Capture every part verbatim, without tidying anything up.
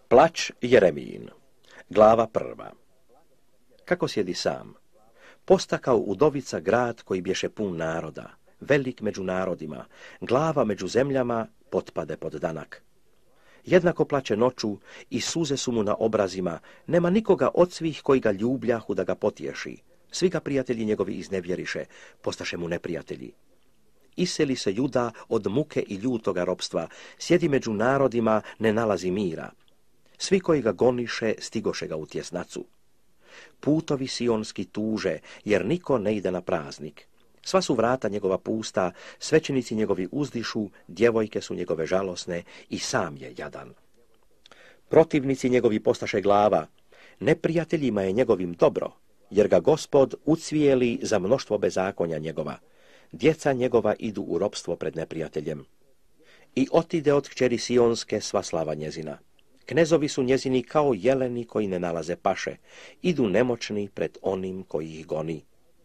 Plać Jeremijin, glava prva. Kako sjedi sam, postakao udovica grad koji bješe pun naroda, velik među narodima, glava među zemljama, potpade pod danak. Jednako plaće noću i suze su mu na obrazima, nema nikoga od svih koji ga ljubljahu da ga potješi. Svi ga prijatelji njegovi iznevjeriše, postaše mu neprijatelji. Iseli se Juda od muke i ljutoga ropstva, sjedi među narodima, ne nalazi mira. Svi koji ga goniše, stigoše ga u tjesnacu. Putovi sionski tuže, jer niko ne ide na praznik. Sva su vrata njegova pusta, svećenici njegovi uzdišu, djevojke su njegove žalosne i sam je jadan. Protivnici njegovi postaše glava, neprijateljima je njegovim dobro, jer ga Gospod ucvijeli za mnoštvo bezakonja njegova. Djeca njegova idu u ropstvo pred neprijateljem. I otide od kćeri sionske sva slava njezina. Knezovi su njezini kao jeleni koji ne nalaze paše, idu nemoćni pred onim koji ih goni.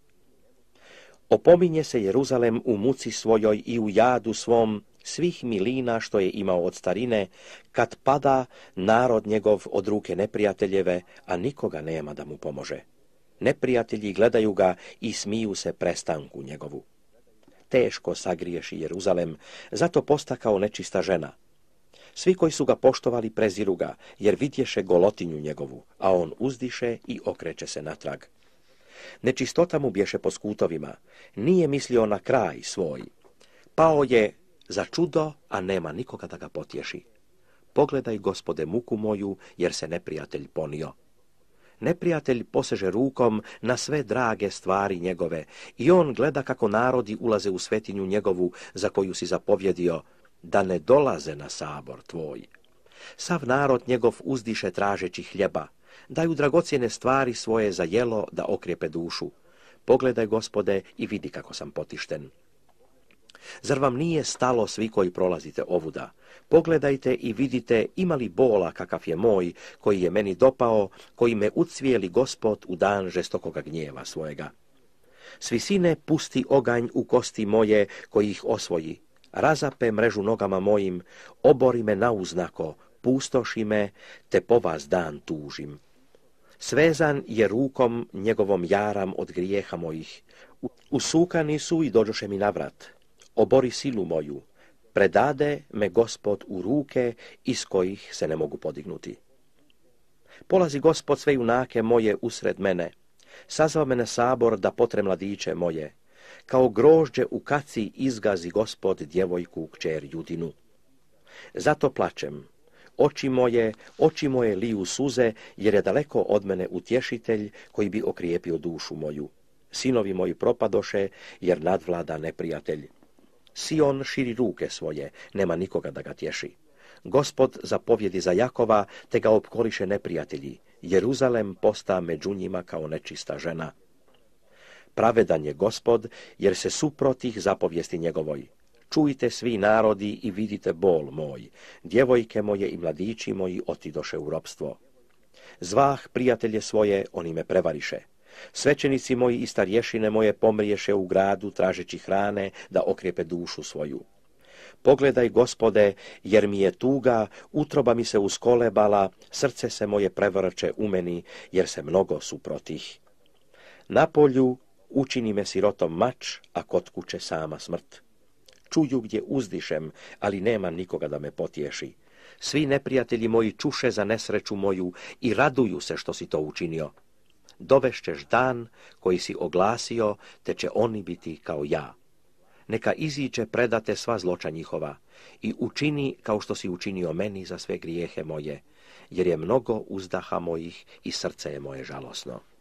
Opominje se Jeruzalem u muci svojoj i u jadu svom svih milina što je imao od starine, kad pada narod njegov od ruke neprijateljeve, a nikoga nema da mu pomože. Neprijatelji gledaju ga i smiju se prestanku njegovu. Teško sagriješi Jeruzalem, zato posta kao nečista žena. Svi koji su ga poštovali preziru ga, jer vidješe golotinju njegovu, a on uzdiše i okreće se natrag. Nečistota mu bješe po skutovima, nije mislio na kraj svoj. Pao je za čudo, a nema nikoga da ga potješi. Pogledaj, Gospode, muku moju, jer se neprijatelj ponio. Neprijatelj poseže rukom na sve drage stvari njegove i on gleda kako narodi ulaze u svetinju njegovu za koju si zapovjedio, da ne dolaze na sabor tvoj. Sav narod njegov uzdiše tražeći hljeba, daju dragocjene stvari svoje za jelo da okrijepe dušu. Pogledaj, Gospode, i vidi kako sam potišten. Zar vam nije stalo svi koji prolazite ovuda? Pogledajte i vidite ima li bola kakav je moj, koji je meni dopao, koji me ucvijeli Gospod u dan žestokoga gnjeva svojega. S visine pusti oganj u kosti moje koji ih osvoji. Razape mrežu nogama mojim, obori me nauznako, pustoši me, te po vas dan tužim. Svezan je rukom njegovom jaram od grijeha mojih. Usukani su i dođoše mi navrat. Obori silu moju, predade me Gospod u ruke iz kojih se ne mogu podignuti. Polazi Gospod sve junake moje usred mene, sazvao me na sabor da potre mladiće moje, kao grožđe u kaci izgazi Gospod djevojku kćer Judinu. Zato plačem, oči moje, oči moje liju suze, jer je daleko od mene utješitelj koji bi okrijepio dušu moju. Sinovi moji propadoše, jer nadvlada neprijatelj. Sion širi ruke svoje, nema nikoga da ga tješi. Gospod zapovjedi za Jakova, te ga opkoliše neprijatelji. Jeruzalem posta među njima kao nečista žena. Pravedan je Gospod, jer se suprotih zapovijesti njegovoj. Čujte svi narodi i vidite bol moj. Djevojke moje i mladići moji otidoše u ropstvo. Zvah prijatelje svoje, oni me prevariše. Svećenici moji i starješine moje pomriješe u gradu tražeći hrane da okrijepe dušu svoju. Pogledaj, Gospode, jer mi je tuga, utroba mi se uskolebala, srce se moje prevrće u meni, jer se mnogo suprotih. Na polju učini me sirotom mač, a kod kuće sama smrt. Čuju gdje uzdišem, ali nema nikoga da me potješi. Svi neprijatelji moji čuše za nesreću moju i raduju se što si to učinio. Dovešćeš dan koji si oglasio, te će oni biti kao ja. Neka iziđe predate sva zloča njihova i učini kao što si učinio meni za sve grijehe moje, jer je mnogo uzdaha mojih i srce je moje žalosno.